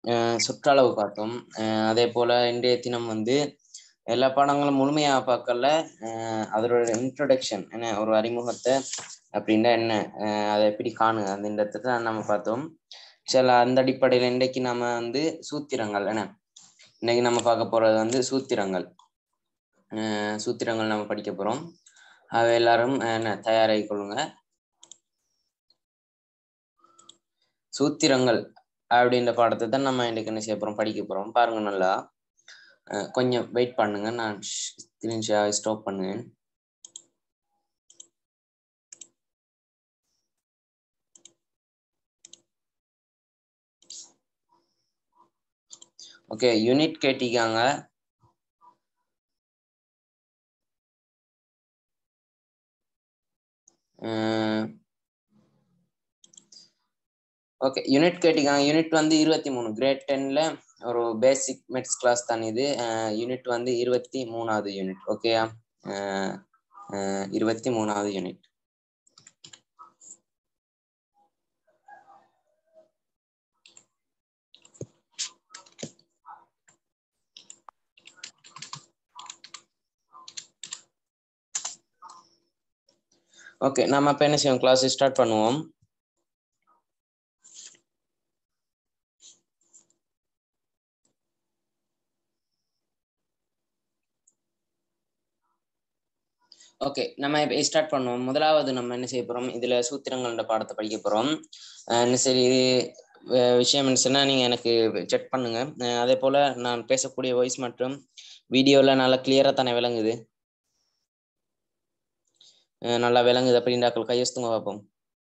சுற்றளவு பார்த்தோம். அதே போல இன்றைய தினம் வந்து எல்லா பாடங்களும் முழுமையா பார்க்கல. அதோட இன்ட்ரொடக்ஷன் என்ன ஒரு அறிமுகத்தை அப்படின்னா என்ன, அதை எப்படி காணுங்க அந்த இந்த இடத்துல நம்ம பார்த்தோம். சில அந்த அடிப்படையில் இன்றைக்கு நம்ம வந்து சூத்திரங்கள் என்ன இன்னைக்கு நம்ம பார்க்க போறது வந்து சூத்திரங்கள் நம்ம படிக்க போறோம். அவை எல்லாரும் என்ன தயாராகி கொள்ளுங்க. சூத்திரங்கள் அப்படின்ற பாடத்தை தான் நம்ம இன்னைக்கு என்ன செய்ய போறோம், படிக்க போறோம். பாருங்க நல்லா, கொஞ்சம் வெயிட் பண்ணுங்க, நான் ஸ்கிரீன் ஷேர் ஸ்டாப் பண்ணுவேன். ஓகே, யூனிட் கேட்டிருக்காங்க. ஓகே, யூனிட் கேட்டிருக்காங்க. யூனிட் வந்து 23 கிரேட் 10ல ஒரு பேசிக் மெட்ஸ் கிளாஸ் தான் இது. யூனிட் வந்து 23வது யூனிட். ஓகேயா, 23வது யூனிட். ஓகே, நம்ம அப்ப என்ன செய்வோம், கிளாஸ் ஸ்டார்ட் பண்ணுவோம். ஓகே, நம்ம இப்போ ஸ்டார்ட் பண்ணுவோம். முதலாவது நம்ம என்ன செய்ய போறோம், இதுல சூத்திரங்களோட பாடத்தை படிக்க போறோம். என்ன சரி விஷயம் என்னன்னா, நீங்க எனக்கு செக் பண்ணுங்க. அதே போல நான் பேசக்கூடிய வாய்ஸ் மற்றும் வீடியோல நல்லா கிளியரா தானே விளங்குது? நல்லா விளங்குது அப்படின்றாக்கள் கையெழுத்துங்க பார்ப்போம்.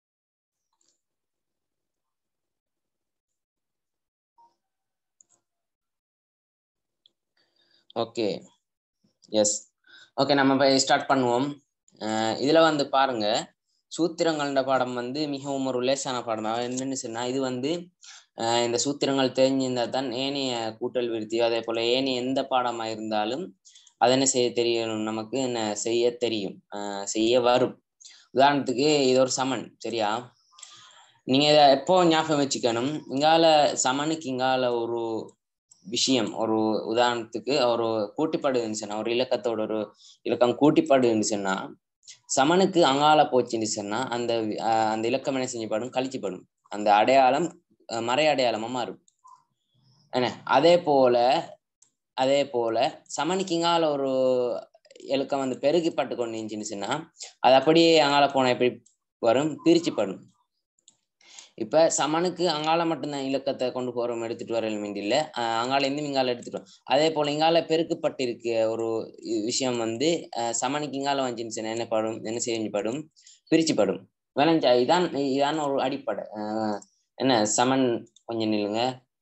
Okay, S. ஓகே, நம்ம இப்போ ஸ்டார்ட் பண்ணுவோம். இதுல வந்து பாருங்க, சூத்திரங்களோட பாடம் வந்து மிகவும் ஒரு லேசான பாடம். என்னன்னு சொன்னா, இது வந்து இந்த சூத்திரங்கள் தெரிஞ்சிருந்தா தான் ஏனைய கூட்டல் விருத்தியோ அதே போல ஏனைய எந்த பாடமா இருந்தாலும் அதை என்ன செய்ய தெரியணும், நமக்கு என்ன செய்ய தெரியும், செய்ய வரும். உதாரணத்துக்கு இது ஒரு சமன், சரியா? நீங்க இதை எப்போ ஞாபகம் வச்சுக்கணும், இங்கால சமனுக்கு இங்கால ஒரு விஷயம், ஒரு உதாரணத்துக்கு ஒரு கூட்டிப்பாடு இருந்துச்சுன்னா, ஒரு இலக்கத்தோட ஒரு இலக்கம் கூட்டிப்பாடு இருந்துச்சுன்னா, சமனுக்கு அங்கால போச்சுன்னு சொன்னா அந்த அந்த இலக்கம் என்ன செஞ்சப்படும், கழிச்சுப்படும். அந்த அடையாளம் மறை அடையாளமா மாறும். என்ன அதே போல சமனுக்கு இங்கால ஒரு இலக்கம் வந்து பெருகிப்பட்டு கொண்டு இருந்துச்சுன்னா அது அப்படியே அங்கால போன எப்படி வரும், பிரிச்சுப்படும். இப்ப சமனுக்கு அங்கால மட்டும்தான் இலக்கத்தை கொண்டு போறோம், எடுத்துட்டு வர எலிமெண்ட் இல்ல, அங்கால இருந்து இங்கால எடுத்துட்டோம். அதே போல இங்கால பெருக்கப்பட்டிருக்க ஒரு விஷயம் வந்து சமனுக்கு இங்கால வந்துச்சுன்னா என்ன செஞ்சப்படும், பிரிச்சுப்படும். விளைஞ்சா இதான் ஒரு அடிப்படை. என்ன சமன், கொஞ்சம் நில்லுங்க.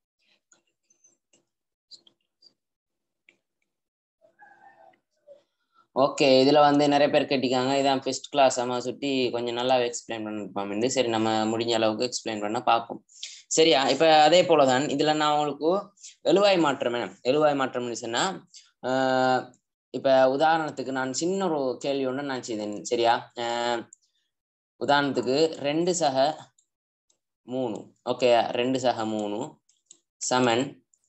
ஓகே, இதுல வந்து நிறைய பேர் கேட்டிருக்காங்க, இதான் ஃபர்ஸ்ட் கிளாஸ் அம்மா சுட்டி கொஞ்சம் நல்லா எக்ஸ்பிளைன் பண்ணிருப்பாங்க. சரி, நம்ம முடிஞ்ச அளவுக்கு எக்ஸ்பிளைன் பண்ண பார்ப்போம், சரியா? இப்ப அதே போலதான் இதுல நான் உங்களுக்கு எழுவாய் மாற்றம்னு சொன்னா, இப்ப உதாரணத்துக்கு நான் சின்ன ஒரு கேள்வி ஒன்று நான் செய்தேன், சரியா? உதாரணத்துக்கு 2 சக 3, ஓகே, 2 சக 3 சமன்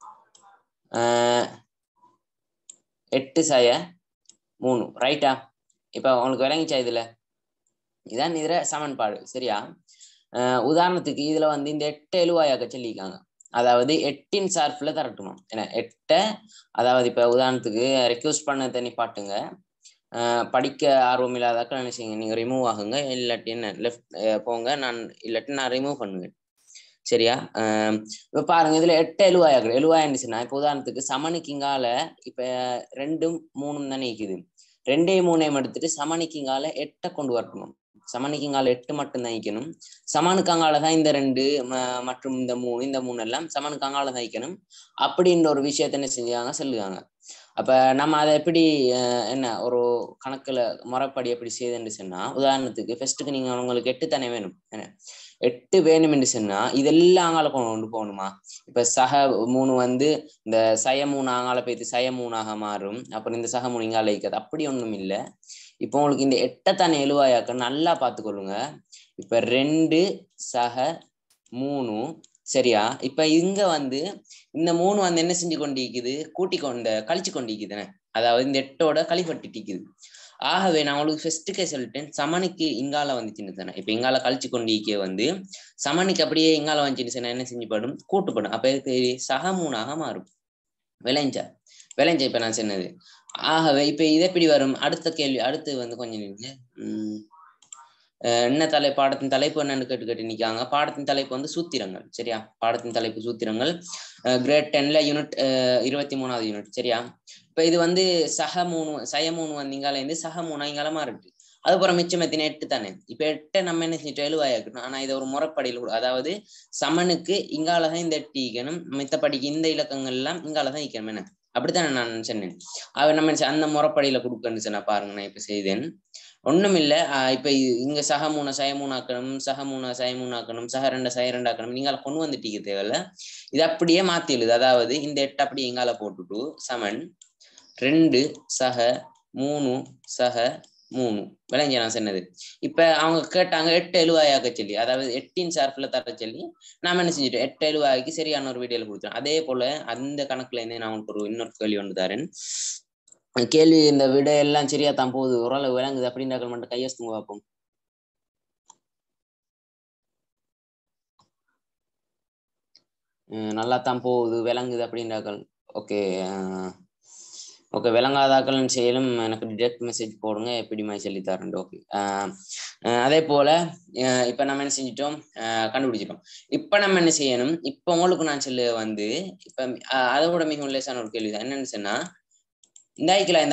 8 சய 3, ரைட்டா? இப்ப உங்களுக்கு விளங்கிச்சா? இதான் இதுல சமன்பாடு, சரியா? உதாரணத்துக்கு இதுல வந்து இந்த 8 எழுவாயாக சொல்லியிருக்காங்க, அதாவது 8இன் சார்புல தரட்டுமா என்ன 8. அதாவது இப்ப உதாரணத்துக்கு ரெக்வஸ்ட் பண்ண தனி பாட்டுங்க, படிக்க ஆர்வம் இல்லாதாக்கள் என்ன செய்யுங்க, நீங்க ரிமூவ் ஆகுங்க, இல்லாட்டி என்ன லெஃப்ட் போங்க, இல்லாட்டி நான் ரிமூவ் பண்ணுவேன், சரியா? இப்ப பாருங்க, இதுல 8 எழுவாய் இருந்துச்சுன்னா, இப்ப உதாரணத்துக்கு சமனுக்கு இங்கால இப்ப 2ம் 3ம் தானே இருக்குது, 2ஐயும் 3ஐயும் எடுத்துட்டு சமனுக்கு இங்கால 8 கொண்டு வரணும். சமனுக்கு இங்கால 8 மட்டும் தான் வைக்கணும். சமனுக்கு அங்கால தான் இந்த 2 மற்றும் இந்த 3 எல்லாம் சமனுக்கு அங்கால தான் வைக்கணும் அப்படின்ற ஒரு விஷயத்த என்ன செஞ்சாங்க, சொல்லுவாங்க. அப்ப நம்ம அதை எப்படி என்ன ஒரு கணக்குல முறைப்படி எப்படி செய்யுதுன்னு சொன்னா, உதாரணத்துக்கு ஃபர்ஸ்ட்டுக்கு நீங்க உங்களுக்கு 8 தானே வேணும், என்ன 8 வேணும்னு சொன்னா இதெல்லாம் அங்கால கொண்டு போகணுமா? இப்ப சக 3 வந்து இந்த சய 3 அங்கால போயிட்டு சய 3ஆக மாறும், அப்புறம் இந்த சக 3 இங்கால வைக்காது, அப்படி ஒண்ணும் இல்லை. இப்போ உங்களுக்கு இந்த 8 தானே எழுவாயாக்க நல்லா பார்த்துக்கொள்ளுங்க. இப்ப 2 சக 3 சரியா? இப்ப இங்க வந்து இந்த 3 வந்து என்ன செஞ்சு கொண்டிருக்குது, கழிச்சு கொண்டிருக்குதுன்னு. அதாவது இந்த 8ஓட கழிப்பட்டுட்டிக்குது. ஆகவே நான் உங்களுக்கு ஃபர்ஸ்ட்டுக்கே சொல்லிட்டேன், சமனுக்கு இங்கால வந்துச்சுன்னு தானே. இப்ப இங்கால கழிச்சு கொண்டிருக்க வந்து சமனுக்கு அப்படியே இங்கால வந்துச்சுன்னு சொன்னா என்ன செஞ்சுப்படும், கூட்டுப்படும். அப்ப இதுக்கு சக 3ஆக மாறும். விளைஞ்சா இப்ப நான் சொன்னது. ஆகவே இப்ப இது எப்படி வரும்? அடுத்த கேள்வி அடுத்து வந்து கொஞ்சம் நின்று என்ன பாடத்தின் தலைப்பு என்னன்னு கேட்டு நிக்காங்க. பாடத்தின் தலைப்பு வந்து சூத்திரங்கள். சரியா? பாடத்தின் தலைப்பு சூத்திரங்கள். கிரேட் 10ல யூனிட் 23வது யூனிட். சரியா? இப்ப இது வந்து சக 3 வந்து இங்கால இருந்து சக 3 இங்காலமா இருக்கு. அதுக்கப்புறம் மிச்சம் எத்தனை 8 தானே. இப்ப 8 நம்ம என்ன செஞ்சிட்டோம், 7 இருக்கணும். ஆனா இதை ஒரு முறைப்படியில், அதாவது சமனுக்கு இங்காலதான் இந்த 8 ஈக்கணும், மித்தப்படிக்கு இந்த இலக்கங்கள் எல்லாம் இங்காலதான் ஈக்கணும். என்ன அப்படித்தானே நான் சொன்னேன். நம்ம அந்த முறைப்படியில கொடுக்கன்னு சொன்னா பாருங்க, நான் இப்ப செய்தேன். ஒண்ணும் இல்ல. இப்ப இங்க சக 3 சய 3 ஆக்கணும், சக 3 சய 3 ஆக்கணும், சக 2 சய 2 ஆக்கணும். நீங்க கொண்டு வந்துட்டீங்க தேவையில்ல. இது அப்படியே மாத்தி எழுது. அதாவது இந்த 8 அப்படியே இங்கால போட்டுட்டு சமன் 2 சக 3 சக 3. விளைஞ்ச நான் சொன்னது. இப்ப அவங்க கேட்டாங்க 8 எழுவாயாக்க சொல்லி, அதாவது 8இன் சார்பில் தர சொல்லி நாம என்ன செஞ்சுட்டோம், 8 எழுவாய்க்கு சரியான ஒரு வீடியோல கொடுத்தோம். அதே போல அந்த கணக்குல இருந்து நான் உங்களுக்கு இன்னொரு கேள்வி ஒன்று தரேன். கேள்வி இந்த விட எல்லாம் சரியா தான் போகுது, ஓரளவு விளங்குது அப்படின்ற மட்டும் கையெழுத்துங்க பார்ப்போம். நல்லா தான் போகுது, விளங்குது அப்படின்றாக்கள். Okay okay. விளங்காதாக்கள் செயலும் எனக்கு டிரெக்ட் மெசேஜ் போடுங்க, எப்படிமா சொல்லி தரேன். ஓகே. அதே போல இப்ப நம்ம என்ன செஞ்சிட்டோம், கண்டுபிடிச்சிட்டோம். இப்ப நம்ம என்ன செய்யணும், இப்ப உங்களுக்கு நான் சொல்ல வந்து இப்ப அதை விட மிகவும் லேசான ஒரு கேள்விதான். என்னன்னு சொன்னா, இந்த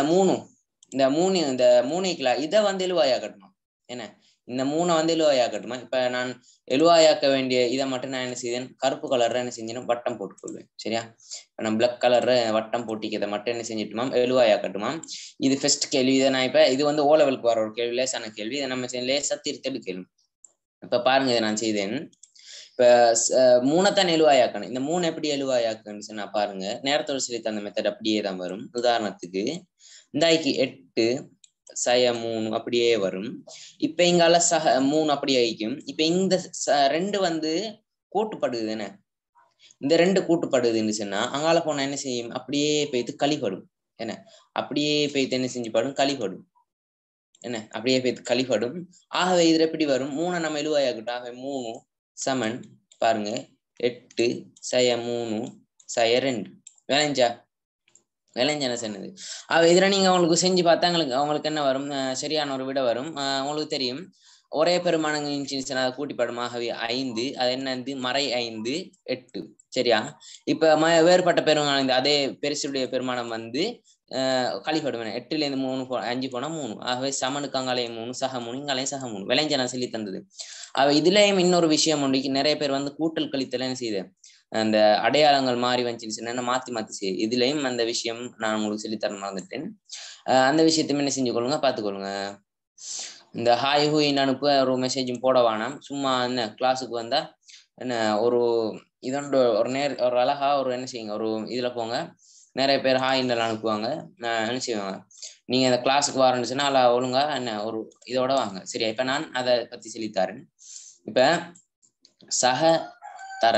மூணைக்குல இதை வந்து எழுவாயாக்கட்டணும். என்ன இந்த 3 வந்து எழுவாயாக்கட்டுமா? இப்ப நான் எழுவாயாக்க வேண்டிய இதை மட்டும் நான் என்ன செய்தேன், கருப்பு கலர்ல என்ன செஞ்சேன்னா வட்டம் போட்டுக்கொள்வேன். சரியா? இப்ப நான் பிளாக் கலர்ல வட்டம் போட்டிக்கிறத மட்டும் என்ன செஞ்சுட்டுமாம், எழுவாயாக்கட்டுமாம். இது ஃபர்ஸ்ட் கேள்வி. இதை நான் இப்ப இது வந்து O லெவலுக்கு வர ஒரு கேள்வி, லேசான கேள்வி. இதை நம்ம லேசா திருத்தெடு கேள்வி. இப்ப பாருங்க, இதை நான் செய்தேன். இப்ப 3 எழுவாயாக்கணும். இந்த 3 எப்படி எழுவாயாக்குன்னு சொன்னா பாருங்க, நேரத்தோடு சொல்லி தந்த மெத்தட் அப்படியே தான் வரும். உதாரணத்துக்கு இந்தாய்க்கு 8 சய 3 அப்படியே வரும். இப்ப இங்கால சக 3 அப்படியே ஆயிக்கும். இப்ப இந்த 2 வந்து கூட்டுப்படுது. என்ன இந்த 2 கூட்டுப்படுதுன்னு சொன்னா அங்கால போனா என்ன செய்யும், அப்படியே போய்த்து கழிப்படும். என்ன அப்படியே போய்த்து என்ன செஞ்சுப்படும், கழிப்படும். என்ன அப்படியே போய்த்து கழிப்படும். ஆகவே இதுல எப்படி வரும், 3 நம்ம எழுவாயாக்கட்டும். ஆகவே 3 சமன் பாருங்க 8 சய 3 சய 2. விளைஞ்சா விளைஞ்சன சொன்னது. இதுல நீங்க அவங்களுக்கு செஞ்சு பார்த்தா அவங்களுக்கு என்ன வரும், சரியான ஒரு விட வரும். உங்களுக்கு தெரியும், ஒரே பெருமானங்கள் அதை கூட்டிப்படும். ஆகவே 5 அது என்னது, மறை 5 8. சரியா? இப்ப வேறுபட்ட பெருமானம் அதே பெருசுடைய பெருமானம் வந்து கழிப்படும். 8ல இருந்து 5 போனா 3. ஆகவே சமனுக்கு அங்காலையும் 3 சக 3 இங்காலையும் சக 3. விளைஞ்ச நான் சொல்லி தந்தது. இதுலயும் இன்னொரு விஷயம் உண்டு. நிறைய பேர் வந்து கூட்டல் கழித்தல் என்ன செய்யுது, அந்த அடையாளங்கள் மாறி வந்துச்சுன்னு மாத்தி செய்யுது. இதுலயும் அந்த விஷயம் நான் உங்களுக்கு சொல்லித்தர மறந்துட்டேன். அந்த விஷயத்தையும் என்ன செஞ்சு கொள்ளுங்க, பார்த்துக்கொள்ளுங்க. இந்த ஹாய் ஹூயின்னு அனுப்ப ஒரு மெசேஜும் போட வேணாம். சும்மா என்ன கிளாஸுக்கு வந்தா என்ன ஒரு இதோட ஒரு அழகா ஒரு என்ன செய்யுங்க, ஒரு இதுல போங்க. நிறைய பேர் ஹாயின்னு அனுப்புவாங்க. என்ன செய்வாங்க, நீங்க இந்த கிளாஸுக்கு வரணுச்சுன்னா அல்ல ஒழுங்கா என்ன ஒரு இதோட வாங்க. சரியா? இப்ப நான் அதை பத்தி சொல்லித்தாரேன். இப்ப சக தர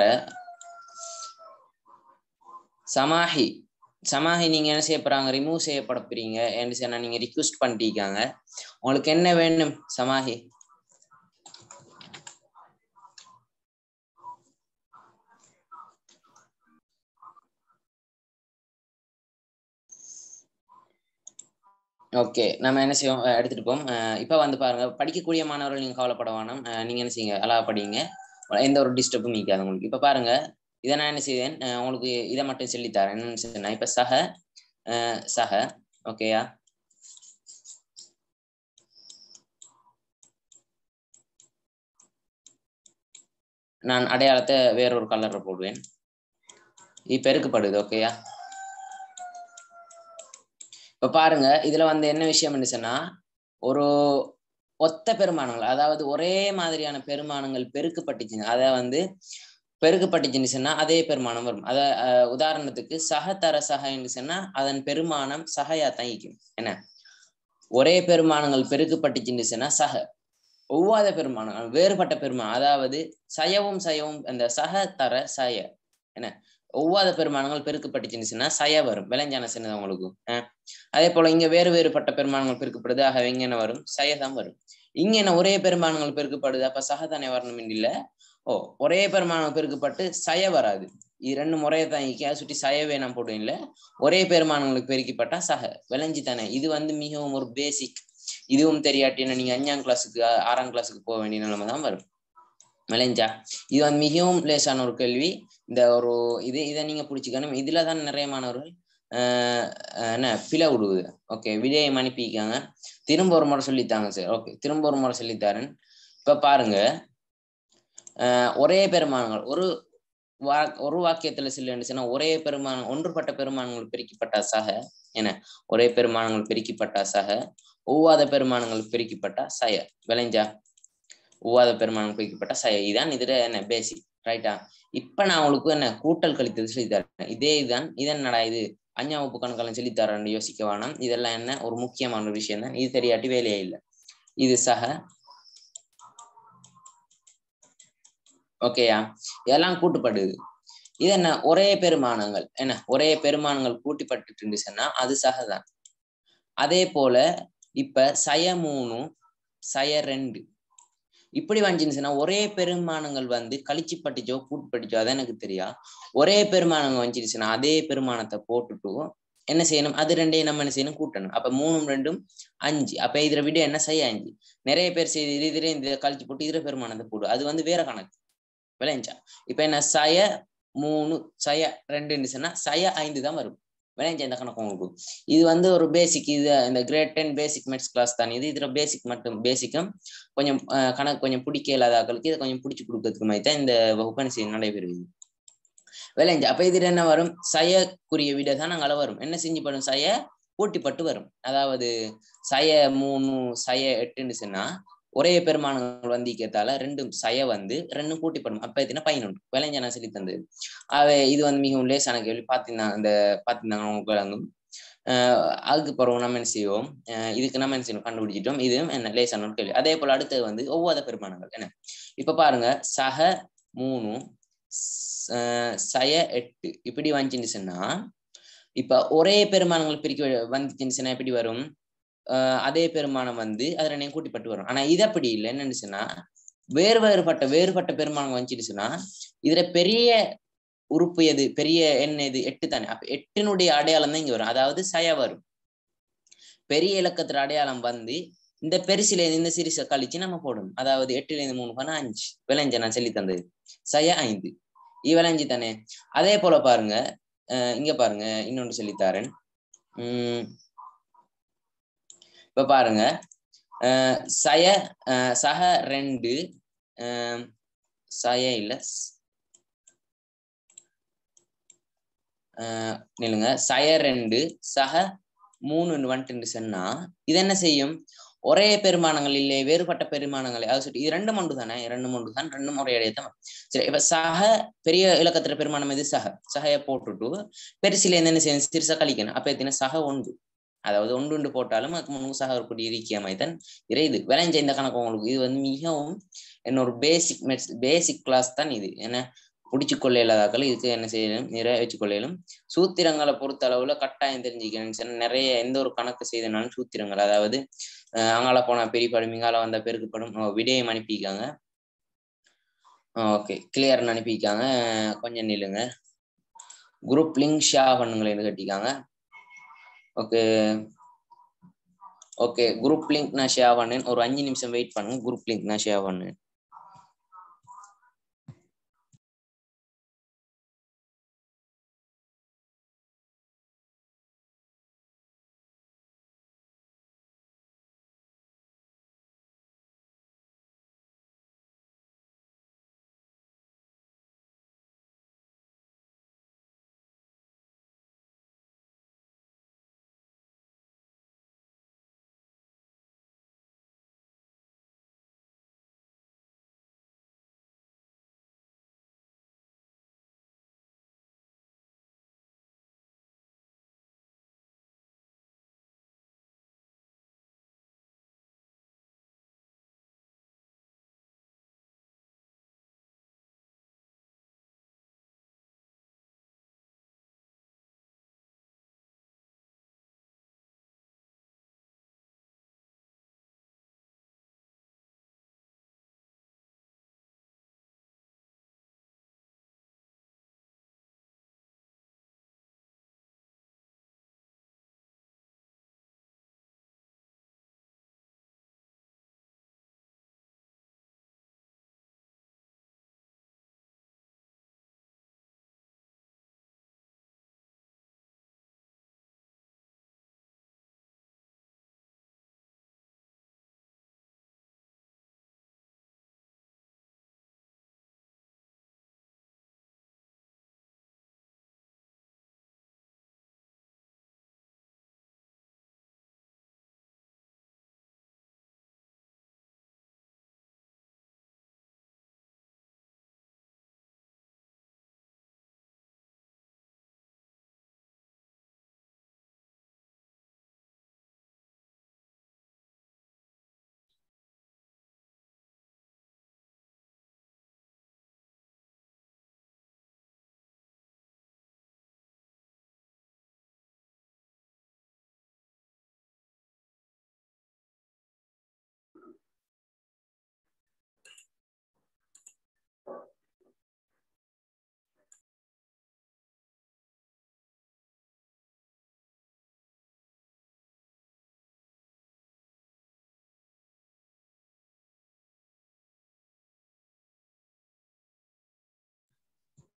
சமாஹி நீங்க என்ன செய்ய போறாங்க, ரிமூவ் செய்யப்பட போறீங்க என்று சொன்னா நீங்க ரிக்வெஸ்ட் பண்ணிட்டீங்க. உங்களுக்கு என்ன வேணும் சமாஹி? ஓகே, நம்ம என்ன செய்வோம், எடுத்துட்டு போம். இப்ப வந்து பாருங்க, படிக்கக்கூடிய மாணவர்கள் நீங்க கவலைப்பட வேணாம். நீங்க என்ன செய்யுங்க, அழகா படிங்க, எந்த ஒரு டிஸ்டர்பும் நீக்காது உங்களுக்கு. இப்ப பாருங்க, இதை நான் என்ன செய்வேன், உங்களுக்கு இதை மட்டும் சொல்லித்தரேன். என்னன்னு சொன்னா இப்ப சக ஓகேயா, நான் அடையாளத்தை வேறொரு கலர்ல போடுவேன். பெருக்கப்படுது. ஓகேயா? இப்ப பாருங்க, இதுல வந்து என்ன விஷயம் சொன்னா, ஒரு ஒத்த பெருமானங்கள், அதாவது ஒரே மாதிரியான பெருமானங்கள் பெருக்கப்பட்டுச்சுங்க. அதை வந்து பெருக்கப்பட்டுச்சுன்னு சொன்னா அதே பெருமானம் வரும். உதாரணத்துக்கு சக தர சக என்று சொன்னா அதன் பெருமானம் சகையா தான் இருக்கும். என்ன ஒரே பெருமானங்கள் பெருக்கப்பட்டுச்சுன்னு சொன்னா சக, ஒவ்வாத பெருமானங்கள் வேறுபட்ட பெருமானம், அதாவது சயவும் அந்த சக தர சய என்ன ஒவ்வாத பெருமானங்கள் பெருக்கப்பட்டுச்சுன்னா சய வரும். விளைஞ்சான சின்னது உங்களுக்கு. அதே போல இங்க வேறுபட்ட பெருமானங்கள் பெருக்கப்படுது. ஆக இங்க என்ன வரும்? சயதான் வரும். இங்க என்ன ஒரே பெருமானங்கள் பெருக்கப்படுது, அப்ப சகதானே வரணும் இல்ல. ஓ, ஒரே பெருமானம் பெருக்கப்பட்டு சய வராது. இது ரெண்டு முறையை தான் சுட்டி சயவே நான் போடுவேன் இல்ல. ஒரே பெருமானங்களுக்கு பெருக்கப்பட்டா சக விளைஞ்சி தானே. இது மிகவும் ஒரு பேசிக். இதுவும் தெரியாட்டினா நீங்க 5ஆம் கிளாஸுக்கு 6ஆம் கிளாஸுக்கு போக வேண்டிய நிலைமை தான் வரும். விளைஞ்சா இது மிகவும் லேசான ஒரு கேள்வி. இந்த ஒரு இதை நீங்க பிடிச்சிக்கணும். இதுலதான் நிறைய மாணவர்கள் என்ன பிழை விடுவது. ஓகே, விடையை அனுப்பிக்காங்க. திரும்ப ஒரு முறை சொல்லித்தாங்க சார். ஓகே, திரும்ப ஒரு முறை சொல்லித்தாரன். இப்ப பாருங்க, ஒரே பெருமானங்கள் ஒரு வாக்கியத்துல சொல்லுன்னா ஒரே பெருமானம் ஒன்றுபட்ட பெருமானங்கள் பிரிக்கப்பட்ட சக என்ன ஒரே பெருமானங்கள் பிரிக்கப்பட்ட சக ஒவ்வாத பெருமானங்கள் பிரிக்கப்பட்ட சய விளைஞ்சா ஒவ்வாத பெருமானங்கள் பிரிக்கப்பட்ட சய. இதான் இதுல என்ன பேசிக். ரைட்டா? இப்ப நான் உங்களுக்கு என்ன கூட்டல் கழித்தது சொல்லித்தரேன். இதேதான் இதன்னடா இது 5ஆம் வகுப்பு கணக்கெல்லாம் சொல்லித்தரேன்னு யோசிக்க வேணாம். இதெல்லாம் என்ன ஒரு முக்கியமான ஒரு விஷயம் தான். இது தெரியாட்டி வேலையே இல்லை. இது சக. ஓகேயா? இதெல்லாம் கூட்டுப்படுது. இது என்ன ஒரே பெருமானங்கள் என்ன ஒரே பெருமானங்கள் கூட்டிப்பட்டு இருந்துச்சுன்னா அது சகதான். அதே போல இப்ப சய 3 சய 2 இப்படி வந்துச்சுன்னா ஒரே பெருமானங்கள் கழிச்சு பட்டுச்சோ கூட்டு பட்டுச்சோ அதான் எனக்கு தெரியா. ஒரே பெருமானங்கள் வந்துச்சுன்னா அதே பெருமானத்தை போட்டுட்டு என்ன செய்யணும், அது ரெண்டையும் நம்ம என்ன செய்யணும், கூட்டணும். அப்ப 3 2 5. அப்ப இதுல விட என்ன செய்ய 5. நிறைய பேர் செய்து இதுல இந்த கழிச்சு போட்டு இதுல பெருமானத்தை போடு, அது வேற கணக்கு. விளைஞ்சா இப்ப என்ன சய 3 சய 2 சொன்னா சய 5 தான் வரும். விளைஞ்சா இந்த கணக்கு உங்களுக்கு. இது ஒரு பேசிக். இது இந்த கிரேட் 10 பேசிக் மேத்ஸ் கிளாஸ் தான். இதுல பேசிக் மட்டும் பேசிக்கும் கொஞ்சம் கணக்கு கொஞ்சம் பிடிக்க இல்லாதாக்களுக்கு இதை கொஞ்சம் பிடிச்சு கொடுக்கறதுக்கு மாதிரி தான் இந்த வகுப்பு நடைபெறுது. விளைஞ்சா அப்ப இதுல என்ன வரும், சயக்குரிய விட தான் நாங்கள் வரும். என்ன செஞ்சுப்படும், சய கூட்டிப்பட்டு வரும். அதாவது சய 3 சய 8 சொன்னா ஒரே பெருமானங்கள் கேட்டால ரெண்டும் சய 2 கூட்டிப்படும். அப்ப எத்தனை 11. விளைஞ்ச நான் சொல்லி தந்தது. இது மிகவும் லேசான கேள்வி. பாத்தீங்கன்னா உங்களுக்கு விளங்கும். அதுக்கு பிறகு நம்ம என்ன செய்வோம், இதுக்கு நம்ம என்ன செய்யணும் கண்டுபிடிச்சிட்டோம். இது என்ன லேசான ஒரு கேள்வி. அதே போல அடுத்தது ஒவ்வாத பெருமானங்கள் என்ன. இப்ப பாருங்க, சக 3 சய 8 இப்படி வந்துச்சுன்னா இப்ப ஒரே பெருமானங்கள் பிரிக்க வந்துச்சுன்னா எப்படி வரும், அதே பெருமானம் அதுல நீங்க கூட்டிப்பட்டு வரும். ஆனா இது அப்படி இல்லை. என்னன்னுச்சுன்னா வேறுபட்ட பெருமானம் வந்துச்சுன்னா இதுல பெரிய உறுப்பு எது, பெரிய எண் எது, 8 தானே. அப்ப 8னுடைய அடையாளம் தான் இங்க வரும். அதாவது சய வரும். பெரிய இலக்கத்துல அடையாளம் இந்த பெருசில இந்த சிறிச கழிச்சு நம்ம போடணும். அதாவது 8ல இருந்து 3 பண்ணா 5. விளைஞ்ச நான் சொல்லி தந்தது சய 5. விளைஞ்சு தானே. அதே போல பாருங்க, இங்க பாருங்க இன்னொன்று சொல்லித்தாரன். இப்ப பாருங்க, சக 2 சய இல்ல நில்லுங்க, சய 2 சக 3 வந்துட்டு சொன்னா இது என்ன செய்யும், ஒரே பெருமானங்கள் இல்லை வேறுபட்ட பெருமானங்களை அது சொல்லி இது 2 மொண்டு தானே. 2 மொண்டு தான், 2 முறையடையத்தான். சரி, இப்ப சக பெரிய இலக்கத்துல பெருமானம் இது சகைய போட்டுட்டு பெருசில என்ன செய்யணும், சிறுசா கழிக்கணும். அப்ப எத்தனை சக 1. அதாவது 1 போட்டாலும் அதுக்கு முன்பு சக ஒரு கூடிய இருக்கியமாய் தான் இறையுது. விளைஞ்ச இந்த கணக்கு உங்களுக்கு இது மிகவும் என்னொரு பேசிக் கிளாஸ் தான் இது. என்ன பிடிச்சு கொள்ள இல்லாதாக்கள் இதுக்கு என்ன செய்யணும், நிறைய வச்சுக்கொள்ளையிலும். சூத்திரங்களை பொறுத்த அளவுல கட்டாயம் தெரிஞ்சுக்கணும். நிறைய எந்த ஒரு கணக்கு செய்தனாலும் சூத்திரங்கள், அதாவது அங்கால போனா பெரியப்படும் இங்கால வந்தா பெருக்கப்படும். விடையும் அனுப்பிக்காங்க. ஓகே, கிளியர்னு அனுப்பிக்காங்க. கொஞ்சம் நில்லுங்க, குரூப் லிங்க் ஷேர் பண்ணுங்களேன்னு கட்டிக்காங்க. ஓகே குரூப் லிங்க் நான் ஷேர் பண்ணேன். ஒரு 5 நிமிஷம் வெயிட் பண்ணுங்க, குரூப் லிங்க் நான் ஷேர் பண்ணேன்.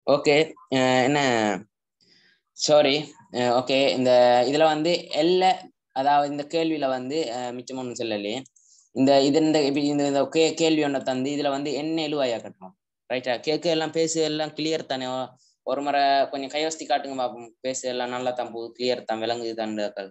ஓகே என்ன சாரி ஓகே இந்த இதுல வந்து எல்ல அதாவது இந்த கேள்வியில வந்து மிச்சம் ஒன்றும் சொல்லலையே இந்த இது இந்த கேள்வி ஒன்றை தந்து இதுல வந்து என்ன எழுவாயா கட்டணும் ரைட்டா கேட்க எல்லாம் பேசு எல்லாம் கிளியர் தானே ஒரு முறை கொஞ்சம் கைவசதி காட்டுங்க பாப்போம் பேசு எல்லாம் நல்லா தான் போகுது கிளியர் தான் விளங்குது தான்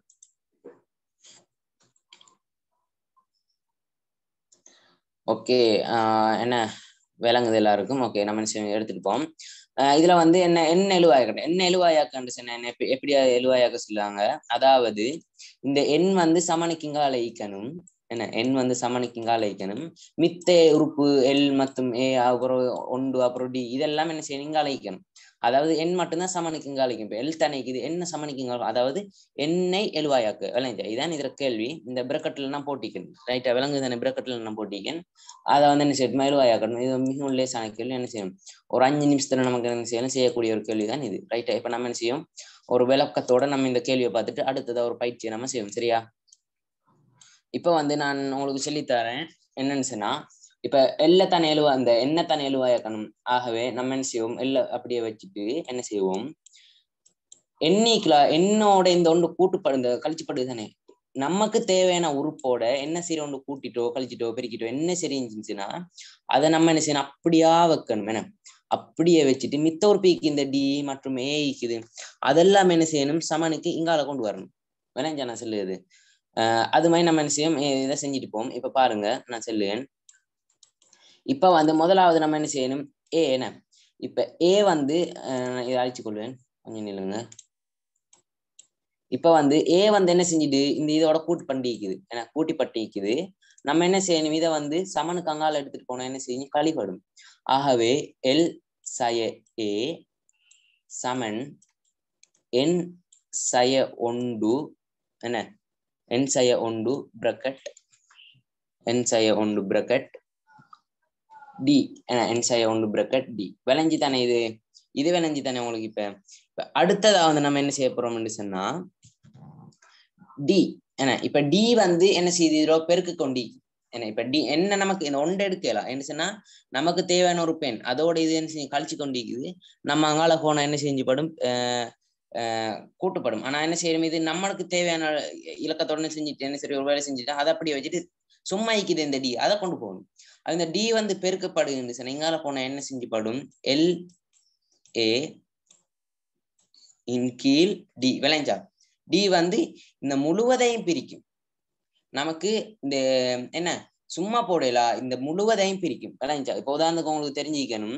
ஓகே என்ன விளங்குது எல்லாருக்கும் ஓகே நம்ம எடுத்துட்டு போம் இதுல வந்து என்ன எழுவாயாக்கட்டும் என்ன எழுவாயாக்கன்று சொன்ன எப்படியா எழுவாயாக்க சொல்லுவாங்க அதாவது இந்த எண் வந்து சமணிக்குங்கால ஈக்கணும் என்ன எண் வந்து சமணிக்குங்கால ஈக்கணும் மித்த உறுப்பு எல் மற்றும் ஏ அப்புறம் ஒன்று அப்புறம் டி இதெல்லாம் என்ன செய்யணும் இங்கால ஈக்கணும் அதாவது எண் மட்டும்தான் சமணிக்குங்கால ஈக்கும் இப்போ எல் தனிக்குது என்ன சமணிக்குங்கால அதாவது எண்ணெய் எழுவாயாக்கு விளங்க இதான் இதுல கேள்வி இந்த பிரக்கெட்ல நான் போட்டிக்கணும் ரைட்டா விளங்கு தானே பிரக்கெட்ல நான் போட்டிக்கேன் அதை வந்து என்ன செய்யணும் எழுவாயாக்கணும் இது மிகவும் லேசான கேள்வி என்ன செய்யணும் ஒரு 5 நிமிஷத்துல நமக்கு என்ன செய்யணும் செய்யக்கூடிய ஒரு கேள்விதான் இது ரைட்டா இப்ப நம்ம என்ன செய்யும் ஒரு விளக்கத்தோட நம்ம இந்த கேள்வியை பார்த்துட்டு அடுத்ததா ஒரு பயிற்சியை நம்ம செய்வோம் சரியா இப்ப வந்து நான் உங்களுக்கு சொல்லித்தரேன் என்னன்னு சொன்னா இப்ப எல்லத்தானே எழுவா அந்த எண்ணத்தானே எழுவாயாக்கணும் ஆகவே நம்ம என்ன செய்வோம் எல்ல அப்படியே வச்சுட்டு என்ன செய்வோம் என்னோட இந்த ஒன்று கூட்டுப்படு இந்த கழிச்சுப்படுது தானே நமக்கு தேவையான உறுப்போட என்ன சரி ஒன்று கூட்டிட்டோ கழிச்சிட்டோ பெருக்கிட்டோ என்ன சரி இருந்துச்சுன்னா அதை நம்ம என்ன செய்யணும் அப்படியா வைக்கணும் என்ன அப்படியே வச்சுட்டு மித்த ஒரு பீக்கு இந்த டி மற்றும் ஏ இருக்குது அதெல்லாம் என்ன செய்யணும் சமனுக்கு இங்கால கொண்டு வரணும் விளைஞ்சா நான் சொல்லுது அது மாதிரி நம்ம என்ன செய்யும் இதை செஞ்சுட்டு போம் இப்ப பாருங்க நான் சொல்லுவேன் இப்ப வந்து முதலாவது நம்ம என்ன செய்யணும் ஏ என்ன இப்ப ஏ வந்து இதை அழிச்சு கொள்வேன் கொஞ்சம் நில்லுங்க இப்ப வந்து ஏ வந்து என்ன செஞ்சுட்டு இந்த இதோட கூட்டு பண்டிக்குது ஏன்னா கூட்டி பட்டிக்குது நம்ம என்ன செய்யணும் இதை வந்து சமனுக்கு அங்கால எடுத்துட்டு போனோம் என்ன செய்யணும் கழிப்படும் ஆகவே எல் சய ஏ சமன் என் சய ஒன்று என்ன என் சய ஒன்று பிரக்கெட் என் சய ஒன்று பிரக்கெட் டி என் சய ஒன்று பிரக்கெட் டி விளைஞ்சி தானே இது விளைஞ்சி தானே உங்களுக்கு இப்ப அடுத்ததா வந்து நம்ம என்ன செய்ய போறோம்னு சொன்னா டி என்ன இப்ப டி வந்து என்ன செய்யுது பெருக்கு கொண்டி என்ன இப்ப டி என்ன நமக்கு இந்த ஒன்றை எடுக்கலாம் என்ன சொன்னா நமக்கு தேவையான ஒரு பெண் அதோட இது என்ன செய்யும் கழிச்சு கொண்டிருக்குது நம்ம அங்கால போனா என்ன செஞ்சுப்படும் கூட்டுப்படும் ஆனா என்ன செய்யணும் இது நம்மளுக்கு தேவையான இலக்கத்தோட செஞ்சுட்டு என்ன சரி ஒரு வேலை செஞ்சுட்டு அதை அப்படியே வச்சுட்டு சும்மா இருக்குது இந்த டி அதை கொண்டு போகணும் அந்த டி வந்து பெருக்கப்படுகிறது சார் இங்கால போனா என்ன செஞ்சுப்படும் எல் ஏ இன் கீழ் டி விளைஞ்சா டி வந்து இந்த முழுவதையும் பிரிக்கும் நமக்கு இந்த என்ன சும்மா போடல இந்த முழுவதையும் பிரிக்கும் விளைஞ்சா இப்ப உதாரணத்துக்கு உங்களுக்கு தெரிஞ்சுக்கணும்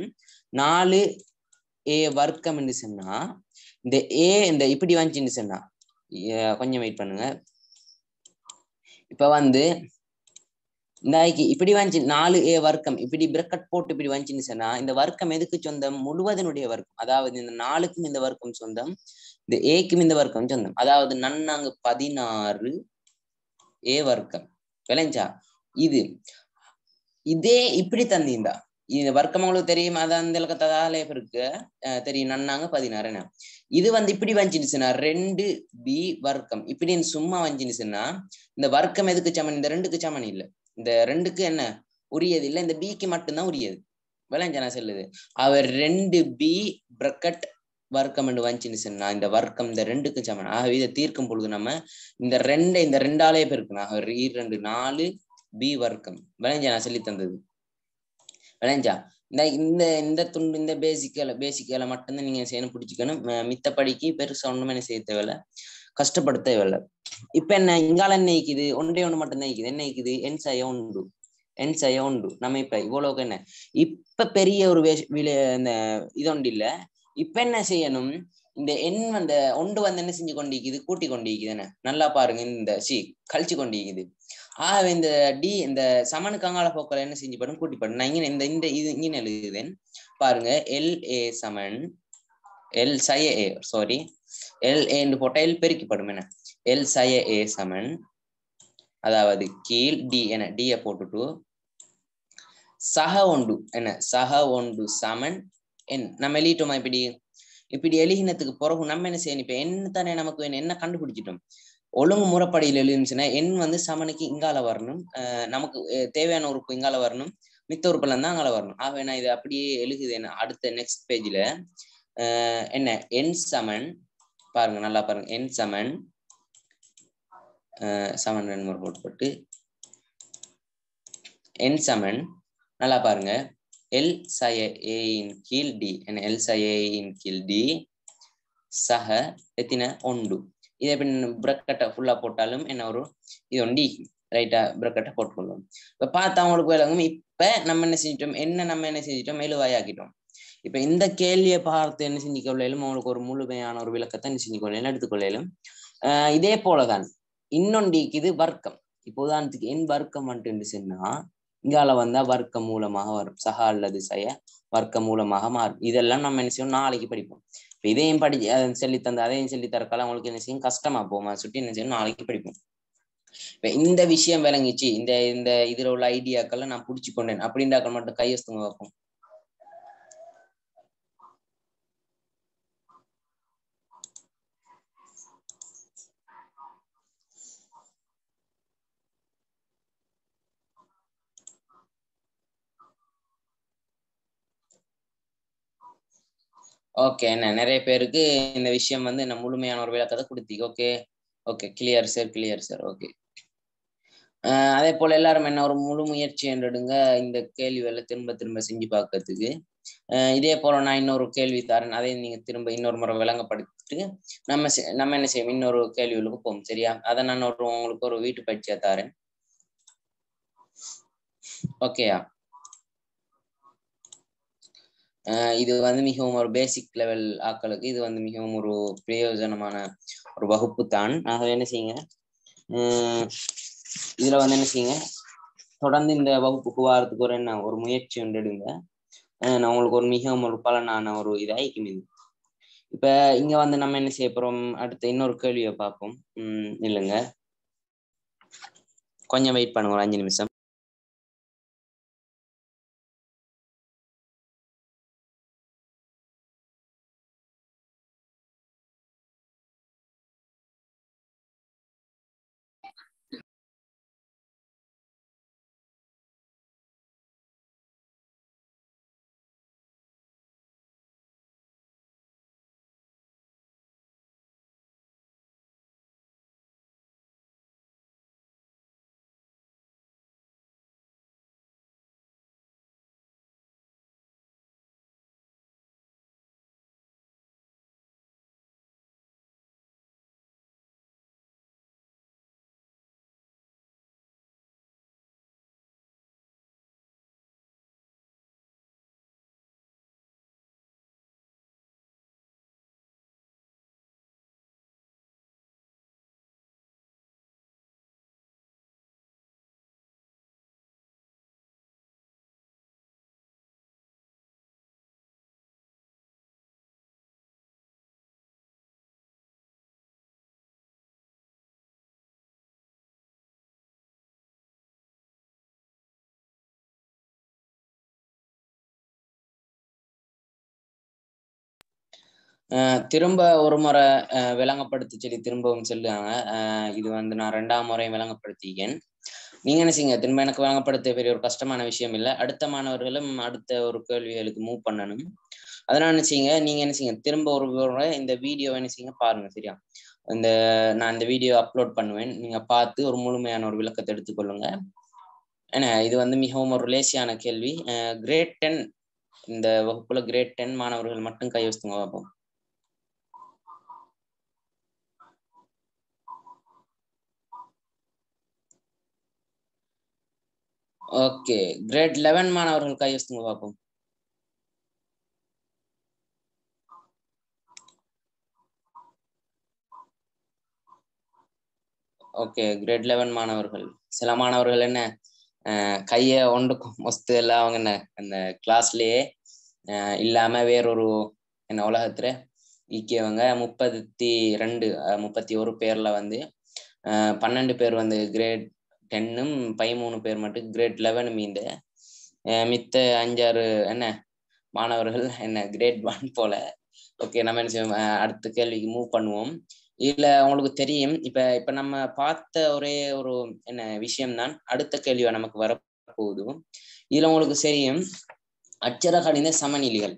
4a வர்க்கம் என்று சொன்னா இந்த ஏ இந்த இப்படி வந்துச்சுன்னு சொன்னா கொஞ்சம் வெயிட் பண்ணுங்க இப்ப வந்து இந்த இப்படி வந்துச்சு 4a வர்க்கம் இப்படி பிரக்கெட் போட்டு இப்படி வந்துச்சுன்னு சொன்னா இந்த வர்க்கம் எதுக்கு சொந்தம் முழுவதனுடைய வர்க்கம் அதாவது இந்த 4க்கும் இந்த வர்க்கம் சொந்தம் இந்த ஏக்கும் இந்த வர்க்கம் சொந்தம் அதாவது நன்னாங்க 16a வர்க்கம் விளைஞ்சா இதே இப்படி தந்தீந்தா இந்த வர்க்கம் உங்களுக்கு தெரியும் அதான் இந்த இலக்கத்தாலே இருக்கு தெரியும் நன்னாங்க 16 இது வந்து இப்படி வந்துச்சுன்னா 2b வர்க்கம் இப்படின்னு சும்மா வந்துச்சுன்னா இந்த வர்க்கம் எதுக்கு சமன் இந்த 2க்கு சமன் இல்லை இந்த 2க்கு என்ன உரியது இல்லை இந்த பிக்கு மட்டும்தான் உரியது விளைஞ்சனா சொல்லுது அவர் 2b பிரக்கெட் வர்க்கம் என்று வந்துச்சுன்னு சொன்னா இந்த வர்க்கம் இந்த 2க்கு சமன் ஆகவே இதை தீர்க்கும் பொழுது நம்ம இந்த 2 இந்த 2ஆலே பெருக்கணும் 2 4b வர்க்கம் விளைஞ்சா சொல்லி தந்தது விளைஞ்சா இந்த துண்டு இந்த பேசிக்கல மட்டும்தான் நீங்க செய்யணும் பிடிச்சிக்கணும் மித்தப்படிக்கு பெருசா ஒண்ணுமே என்ன செய்ய தேவையில்ல கஷ்டப்பட தேவையில்ல இப்ப என்ன இங்கால என்ன இருக்குது ஒன்றே ஒண்ணு மட்டும்தான் இருக்குது என்ன இருக்குது என் சய ஒன்று நம்ம இப்ப இவ்வளவுக்கு என்ன இப்ப பெரிய ஒரு இந்த இது ஒன்று இல்ல இப்ப என்ன செய்யணும் இந்த எண் வந்த ஒன்று வந்து என்ன செஞ்சு கொண்டிருக்குது கூட்டி கொண்டிருக்குது என்ன நல்லா பாருங்க இந்த கழிச்சு கொண்டிருக்குது ஆகவே இந்த டி இந்த சமனுக்கு அங்கால போக்கள் என்ன செஞ்சு படும் கூட்டி படும் நான் இங்க இந்த இது இங்க எழுதுதேன் பாருங்க எல் ஏ சமன் எல் சய ஏ சாரி எல் ஏன்னு போட்டா எல் பெருக்கிப்படும் என்ன எல் சய ஏ சமன் அதாவது கீழ் டி என டிய போட்டுட்டு சக ஒன்று என்ன சக ஒன்று சமன் என் நம்ம எழுதிட்டோமா இப்படி எழுதினத்துக்கு பிறகு நம்ம என்ன செய்யணும் இப்ப என்ன தானே நமக்கு வேணும் என்ன கண்டுபிடிச்சிட்டோம் ஒழுங்கு முறைப்படியில் எழுதுச்சுன்னா எண் வந்து சமனுக்கு இங்கால வரணும் நமக்கு தேவையான உறுப்பு இங்கால வரணும் மித்த உறுப்பெல்லாம் தான் அங்கே வரணும். ஆகவே நான் இதை அப்படியே எழுகுது என்ன அடுத்த நெக்ஸ்ட் பேஜ்ல என்ன என் சமன் பாருங்க, நல்லா பாருங்க, என் சமன் சமன் ரெண்டு போட்டு என் சமன் நல்லா பாருங்க எல் சய ஏ இன் கீழ் டி என்ன எல் சய ஏ இன் கீழ் டி சக எத்தின ஒன்று. இதை எப்படி பிரக்கெட்டை ஃபுல்லா போட்டாலும் என்ன வரும், இது ஒண்டி ரைட்டா பிரக்கெட்டை போட்டுக்கொள்ளும். இப்ப பார்த்தா அவங்களுக்கு விளங்கும். இப்ப நம்ம என்ன செஞ்சிட்டோம், நம்ம என்ன செஞ்சிட்டோம், எழுவாயாக்கிட்டோம். இப்ப இந்த கேள்வியை பார்த்து என்ன செஞ்சுக்கொள்ளும், அவங்களுக்கு ஒரு முழுமையான ஒரு விளக்கத்தை என்ன செஞ்சுக்கொள்ளும், எடுத்துக்கொள்ளும். இதே போலதான் இன்னொன்றிக்கு இது வர்க்கம். இப்போ உதாரணத்துக்கு என் வர்க்கம் வந்துட்டு சொன்னா இங்கால வந்தா வர்க்க மூலமாக வரும், சக அல்லது சய வர்க்க மூலமாக மாறும். இதெல்லாம் நம்ம என்ன செய்யணும், நாளைக்கு படிப்போம். இப்ப இதையும் சொல்லி தந்து அதையும் சொல்லி தரக்கால அவங்களுக்கு என்ன செய்யும், கஷ்டமா போமா சுட்டி என்ன செய்யணும், நாளைக்கு படிப்போம். இப்ப இந்த விஷயம் விளங்கிச்சு, இந்த இதுல உள்ள ஐடியாக்களை நான் புடிச்சு கொண்டேன் அப்படின்றாக்கள் மட்டும் கையெழுத்துங்க வைப்போம். ஓகே, என்ன நிறைய பேருக்கு இந்த விஷயம் வந்து என்ன முழுமையான ஒரு விளக்கத்தை கொடுத்தீங்க. Okay okay, clear sir, clear sir. Okay, அதே போல எல்லாரும் என்ன ஒரு முழு முயற்சி என்றுடுங்க இந்த கேள்விகளை திரும்ப திரும்ப செஞ்சு பார்க்கறதுக்கு. இதே போல நான் இன்னொரு கேள்வி தரேன், அதையும் நீங்க திரும்ப இன்னொரு முறை விளங்கப்படுத்திட்டு நம்ம என்ன செய்வோம், இன்னொரு கேள்விகளுக்கு போவோம். சரியா? அதை நான் உங்களுக்கு ஒரு வீட்டு பயிற்சியா தரேன். ஓகேயா? இது வந்து மிகவும் ஒரு பேசிக் லெவல் ஆக்களுக்கு இது வந்து மிகவும் ஒரு பிரயோஜனமான ஒரு வகுப்பு தான். ஆகவே என்ன செய்யுங்க, இதுல வந்து என்ன செய்யுங்க, தொடர்ந்து இந்த வகுப்புக்கு வாரத்துக்கு ஒரு என்ன ஒரு முயற்சி ஒன்று எடுங்க. நான் உங்களுக்கு ஒரு மிகவும் ஒரு பலனான ஒரு இதாய்க்கும் இது. இப்ப இங்க வந்து நம்ம என்ன செய்ய போறோம், அடுத்த இன்னொரு கேள்வியை பார்ப்போம். இல்லைங்க, கொஞ்சம் வெயிட் பண்ணுங்க, ஒரு 5 நிமிஷம். திரும்ப ஒரு முறை விளங்கப்படுத்தி சொல்லி திரும்பவும் சொல்லுவாங்க. இது வந்து நான் 2ஆம் முறையும் விளங்கப்படுத்திக்கேன். நீங்க என்ன செய்யுங்க, திரும்ப எனக்கு விளங்கப்படுத்த பெரிய ஒரு கஷ்டமான விஷயம் இல்லை. அடுத்த மாணவர்களும் அடுத்த ஒரு கேள்விகளுக்கு மூவ் பண்ணணும். அதனால என்ன செய்யுங்க, நீங்க என்ன செய்யுங்க, திரும்ப ஒரு முறை இந்த வீடியோ என்ன செய்யுங்க பாருங்க. சரியா? நான் இந்த வீடியோ அப்லோட் பண்ணுவேன், நீங்க பார்த்து ஒரு முழுமையான ஒரு விளக்கத்தை எடுத்துக்கொள்ளுங்க. ஏன்னா இது வந்து மிகவும் ஒரு லேசியான கேள்வி. கிரேட் 10 இந்த வகுப்புல கிரேட் 10 மாணவர்கள் மட்டும் கை வச்சுங்க பார்ப்போம். ஓகே, கிரேட் 11 மாணவர்கள் கை வச்சுங்க பார்ப்போம். ஓகே, கிரேட் 11 மாணவர்கள். சில மாணவர்கள் என்ன கைய ஒன்றுக்கும் மொஸ்து எல்லாம் அவங்க என்ன அந்த கிளாஸ்லயே இல்லாம வேறொரு என்ன உலகத்துல ஈக்கியவங்க 31 பேர்ல வந்து 12 பேர் வந்து கிரேட் 10ம் 13 பேர் மட்டும் கிரேட் 11 மீந்த மித்த 5-6 என்ன மாணவர்கள் என்ன கிரேட் 1 போல. ஓகே, நம்ம என்ன செய்வோம், அடுத்த கேள்விக்கு மூவ் பண்ணுவோம். இதுல உங்களுக்கு தெரியும், இப்ப நம்ம பார்த்த ஒரே ஒரு என்ன விஷயம் தான் அடுத்த கேள்வியா நமக்கு வர வரப்போகுது. இதுல உங்களுக்கு தெரியும் அச்சர கணித சமநிலைகள்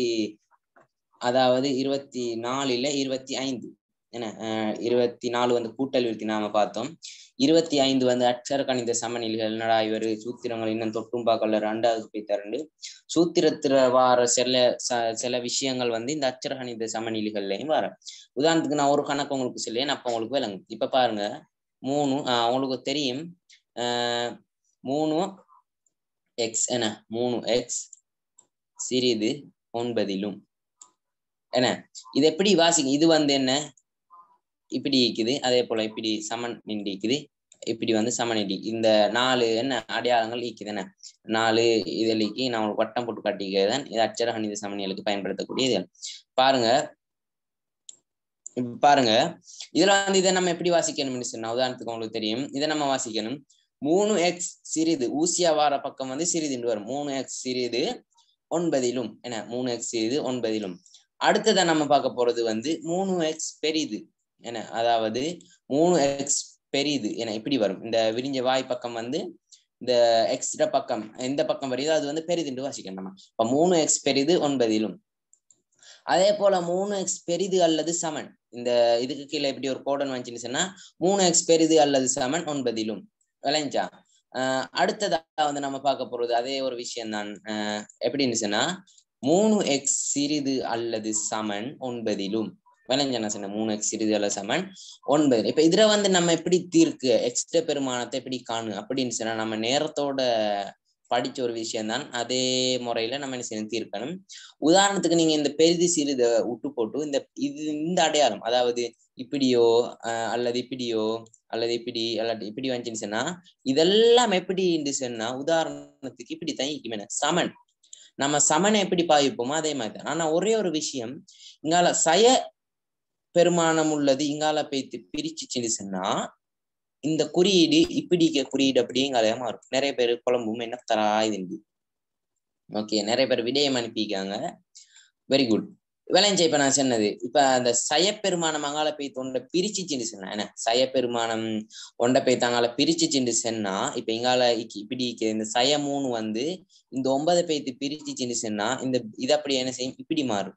24ல 25 என்ன 24 வந்து கூட்டல் விருத்தி நாம பார்த்தோம். 25 வந்து அச்சர கணித சமநிலைகள். என்னடா இவர் சூத்திரங்கள் இன்னும் தொட்டும் பார்க்கல, 2வது போய் தரண்டு சூத்திரத்துல வார சில விஷயங்கள் வந்து இந்த அச்சர கணித சமநிலைகள்லையும் வர. உதாரணத்துக்கு நான் ஒரு கணக்கு உங்களுக்கு சொல்லேன், அப்ப உங்களுக்கு விளங்கும். இப்ப பாருங்க 3 உங்களுக்கு தெரியும் 3x என்ன 3x சிறிது 9லும் என்ன இது எப்படி வாசிக்கும். இது வந்து என்ன இப்படி இருக்குது, அதே போல இப்படி சமன் நின்றிக்குது, இப்படி வந்து சமநிலை. இந்த 4 என்ன அடையாளங்கள் ஈக்குது என்ன 4 இதழிக்கு நான் உங்களுக்கு வட்டம் போட்டு காட்டிக்கிறேன். இது அச்சர கணித சமநிலைக்கு பயன்படுத்தக்கூடிய இது. பாருங்க பாருங்க இதுல வந்து இதை நம்ம எப்படி வாசிக்கணும்னு சொன்னா, உதாரணத்துக்கு உங்களுக்கு தெரியும் இதை நம்ம வாசிக்கணும் 3x சிறிது ஊசியா வார பக்கம் வந்து சிறிது வரும். 3x சிறிது 9லும் என்ன 3x சிறிது 9லும். அடுத்ததை நம்ம பார்க்க போறது வந்து 3x பெரிது என்ன, அதாவது 3x பெரிது என இப்படி வரும். இந்த விரிஞ்ச வாய் பக்கம் வந்து இந்த எக்ஸ்ட்ரா பக்கம் எந்த பக்கம் வருதோ அது வந்து பெரிது வாசிக்கணும் நம்ம. இப்ப 3x பெரிது 9லும். அதே போல 3x பெரிது அல்லது சமன், இந்த இதுக்கு கீழே இப்படி ஒரு கோடன் வந்துச்சுன்னு சொன்னா 3x பெரிது அல்லது சமன் 9லும் விளைஞ்சா. அடுத்ததா வந்து நம்ம பார்க்க போறது அதே ஒரு விஷயம் தான். எப்படின்னு சொன்னா 3x சிறிது அல்லது சமன் 9லும் விளைஞ்சன சொன்ன 3x சிறிது அல்லது சமன் 9. இப்ப இதுல வந்து நம்ம எப்படி தீர்க்க எக்ஸ்ட்ரா பெருமானத்தை எப்படி காணு அப்படின்னு சொன்னா நம்ம நேரத்தோட படிச்ச ஒரு விஷயம் தான். அதே முறையில நம்ம என்ன செய்யணும் தீர்க்கணும். உதாரணத்துக்கு நீங்க இந்த பெரிது சிறித விட்டு போட்டு இந்த அடையாளம், அதாவது இப்படியோ அல்லது இப்படியோ அல்லது இப்படி வந்துச்சுன்னு சொன்னா இதெல்லாம் எப்படி சொன்னா உதாரணத்துக்கு இப்படி தான் சமன். நம்ம சமனை எப்படி பாவிப்போமோ அதே மாதிரி தான். ஆனா ஒரே ஒரு விஷயம், இங்கால சய பெருமானம் உள்ளது இங்கால பேத்து பிரிச்சுச்சுன்னு சொன்னா இந்த குறியீடு இப்படி குறியீடு அப்படியே மாறும். நிறைய பேர் குழம்பும் என்ன தராயுது. ஓகே, நிறைய பேர் விடயம் அனுப்பிக்காங்க. Very good. விளைஞ்ச இப்ப நான் சொன்னது இப்ப அந்த சயப்பெருமானம் அங்கால போய் தொண்டை பிரிச்சுச்சுன்னு சொன்னா என்ன சயப்பெருமானம் ஒண்டை போய் தாங்கால பிரிச்சுச்சுன்னு சொன்னா இப்ப இங்கால இப்படி இந்த சய 3 வந்து இந்த 9 பேத்து பிரிச்சுச்சுன்னு சொன்னா இந்த இது அப்படி என்ன செய்யும் இப்படி மாறும்.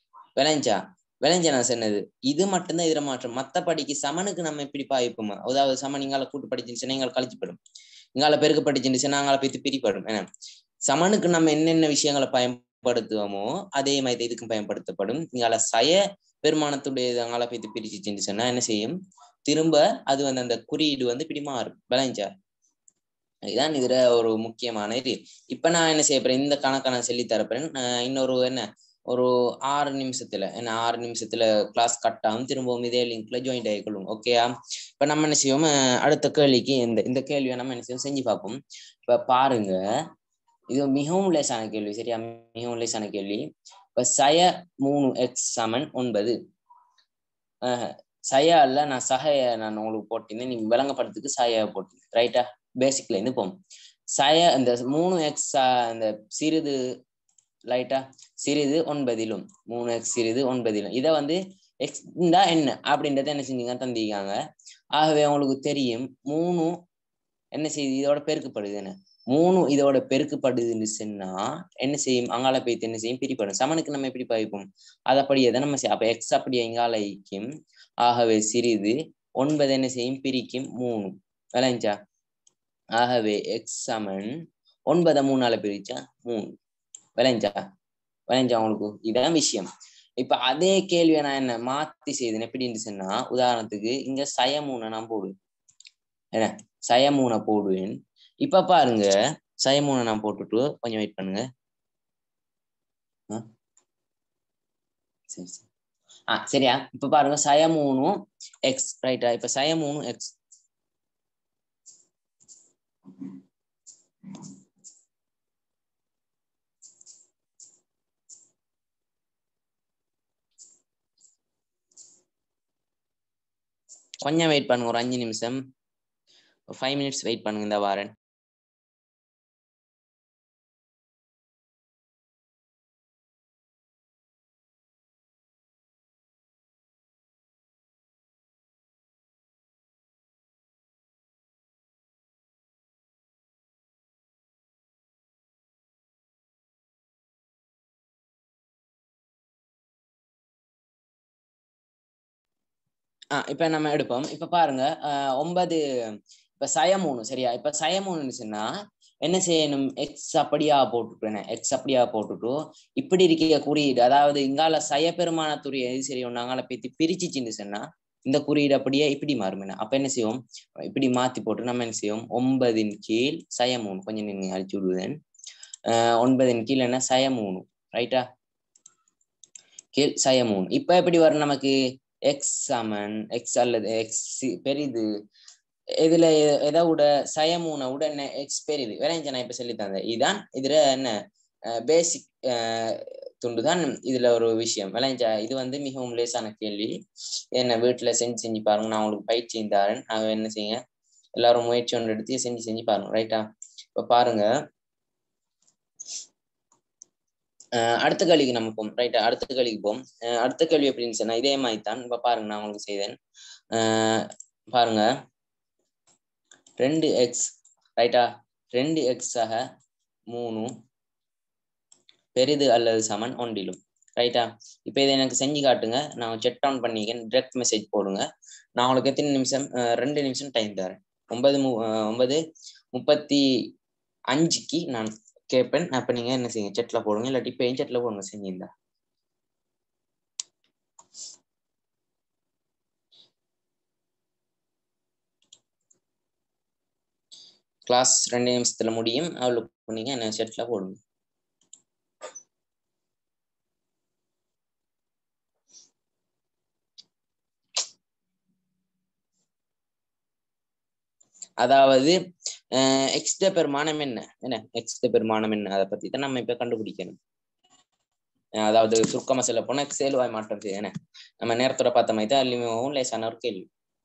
விளைஞ்ச நான் சொன்னது இது மட்டும்தான் இதுல மாற்றம். மத்தபடிக்கு சமனுக்கு நம்ம எப்படி பாய்ப்போமா, அதாவது சமன் இங்கால கூட்டு படிச்சுன்னு சொன்னா இங்கால கழிச்சுப்படும், இங்கால பெருக்கு படிச்சுன்னு சொன்னா அங்கால பேத்து பிரிப்படும். ஏன்னா சமனுக்கு நம்ம என்னென்ன விஷயங்களை பயன்படுத்துவோமோ அதே மாதிரி இதுக்கும் பயன்படுத்தப்படும். இங்கால சய பெருமானத்துடைய அங்கால பேத்து பிரிச்சுன்னு சொன்னா என்ன செய்யும் திரும்ப அது வந்து அந்த குறியீடு வந்து இப்படி மாறும். விளைஞ்சா இதுதான் இதுல ஒரு முக்கியமான இது. இப்ப நான் என்ன செய்ய போறேன், இந்த கணக்கை நான் சொல்லி தரப்பேன். இன்னொரு என்ன ஒரு 6 நிமிஷத்துல என்ன 6 நிமிஷத்துல கிளாஸ் கட் ஆகும். திரும்பவும் இதே லிங்க்ல ஜாயின் ஆகிக்கொள்ளும். ஓகேயா? இப்ப நம்ம என்ன செய்வோம், அடுத்த கேள்விக்கு இந்த கேள்வியை நம்ம என்ன செய்வோம் செஞ்சு பார்ப்போம். இப்ப பாருங்க, இது மிகவும் லேசான கேள்வி. சரியா? மிகவும் லேசான கேள்வி. இப்ப சய 3x சமன் 9. சய அல்ல, நான் சகைய நான் உங்களுக்கு போட்டிருந்தேன், நீங்க விளங்கப்படுறதுக்கு சய போட்டேன். ரைட்டா? பேசிக்ல இருந்து போம். சய இந்த 3x இந்த சிறிது லைட்டா சிறிது 9லும் 3x சிறிது 9லும் இதை வந்து எக்ஸ் என்ன அப்படின்றத என்ன செஞ்சீங்க தந்திருக்காங்க. ஆகவே உங்களுக்கு தெரியும் 3 என்ன செய்யுது இதோட பெருக்கப்படுது. என்ன 3 இதோட பெருக்கப்படுதுன்னு சொன்னா என்ன செய்யும் அங்கால போய்த்து என்ன செய்யும் பிரிப்படும். சமனுக்கு நம்ம எப்படி பாய்ப்போம் அது அப்படியே தான் நம்ம அப்ப எக்ஸ் அப்படியே இங்கால ஈக்கும். ஆகவே சிறிது 9 என்ன செய்யும் பிரிக்கும் 3. விளைஞ்சா? ஆகவே எக்ஸ் சமன் 9 3ஆல பிரிச்சா 3. விளைஞ்சா அவங்களுக்கு இதான் விஷயம். இப்ப அதே கேள்வியை நான் என்ன மாத்தி செய்தேன் எப்படின்னு சொன்னா, உதாரணத்துக்கு இங்க சய 3 நான் போடுவேன். என்ன சய 3 போடுவேன். இப்ப பாருங்க சய 3 நான் போட்டுட்டு கொஞ்சம் வெயிட் பண்ணுங்க. சரி சரியா? இப்ப பாருங்க சய 3 எக்ஸ் ரைட்டா? இப்ப சய 3 எக்ஸ் கொஞ்சம் வெயிட் பண்ணுங்க, ஒரு 5 நிமிஷம் 5 minutes வெயிட் பண்ணுங்க, இந்த வாரன். இப்ப நம்ம எடுப்போம். இப்ப பாருங்க 9 இப்ப சய 3 சரியா? இப்ப சய 3ன்னா என்ன செய்யணும்? எக்ஸ் அப்படியா போட்டுட்டேன். எக்ஸ் அப்படியா போட்டுட்டு இப்படி இருக்க குறியீடு, அதாவது இங்கால சய பெருமானத்துறை எது சரி ஒன்னாங்கால பேத்தி பிரிச்சுச்சுன்னு சொன்னா இந்த குறியீடு அப்படியே இப்படி மாறும். அப்ப என்ன செய்வோம்? இப்படி மாத்தி போட்டு நம்ம என்ன செய்வோம்? 9 கீழ் சய 3 கொஞ்சம் நீங்க அழிச்சு விடுவேன். 9 கீழ் என்ன சய 3 ரைட்டா? கீழ் சய 3 இப்ப எப்படி வரும் நமக்கு? எக்ஸ் சமன் எக்ஸ் அல்லது எக்ஸ் பெரிது இதுல எதை விட சய 3 விட என்ன எக்ஸ் பெரிது வேற நான் இப்ப சொல்லி தந்தேன். இதுதான் இதுல என்ன பேசிக் துண்டுதான் இதுல ஒரு விஷயம் விளைஞ்சா. இது வந்து மிகவும் லேசான கேள்வி. என்ன வீட்டுல செஞ்சு பாருங்க. நான் உங்களுக்கு பயிற்சி தாரேன். நான் என்ன செய்யுங்க, எல்லாரும் முயற்சி ஒன்று எடுத்து செஞ்சு பாருங்க ரைட்டா? இப்ப பாருங்க அடுத்த கேள்விக்கு நம்ம போவோம் ரைட்டா? அடுத்த கேள்விக்கு போவோம். அடுத்த கேள்வி எப்படின்னு சொன்னா இதே மாதிரி தான். இப்ப பாருங்க நான் உங்களுக்கு செய்தேன். பாருங்க 2x ரைட்டா? 2x ஆக 3 பெரிது அல்லது சமன் ஒன்றிலும் ரைட்டா? இப்ப இதை எனக்கு செஞ்சு காட்டுங்க. நான் செக் டவுன் பண்ணிக்கேன். டைரக்ட் மெசேஜ் போடுங்க. நான் உங்களுக்கு எத்தனை நிமிஷம்? 2 நிமிஷம் டைம் தரேன். 9:35க்கு நான் கேட்பேன். அப்ப நீங்க என்ன செய்யுங்க? செட்ல போடுங்க. இல்லாட்டி இப்ப செட்ல போடுங்க செஞ்சிருந்தா. கிளாஸ் 2 நிமிஷத்துல முடியும். அவளுக்கு நீங்க என்ன செட்ல போடுங்க. அதாவது எக்ஸ் பெருமானம் என்ன? எக்ஸ் பெருமானம் என்ன? அதை பத்தி தான் நம்ம இப்ப கண்டுபிடிக்கணும். அதாவது சுருக்கமா சொல்ல போனா செயல்வாய் மாற்றம் செய்ய நம்ம நேரத்தோட பார்த்த மாதிரி தான் அதுலயும் லேசான ஒரு கேள்வி.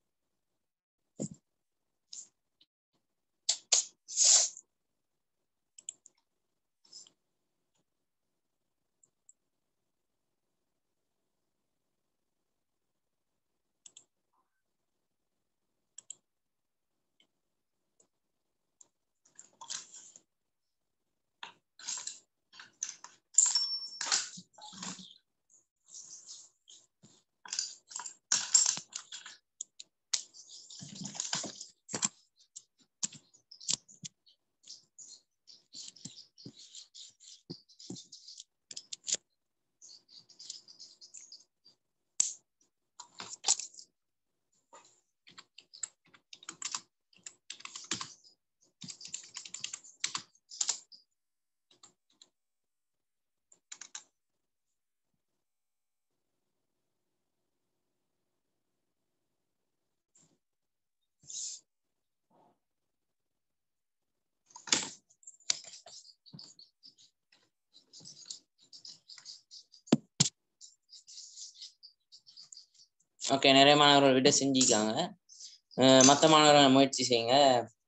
ஓகே, நிறைய மாணவர்கள் விட செஞ்சிக்காங்க. மற்ற மாணவர்கள் முயற்சி செய்யுங்க.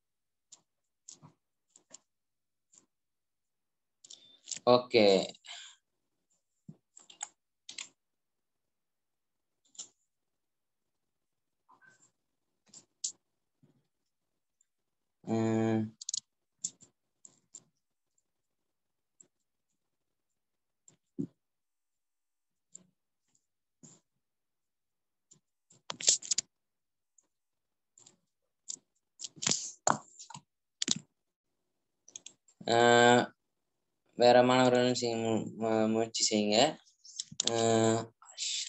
ஓகே, வேற மாணவர்கள் முயற்சி செய்யுங்க.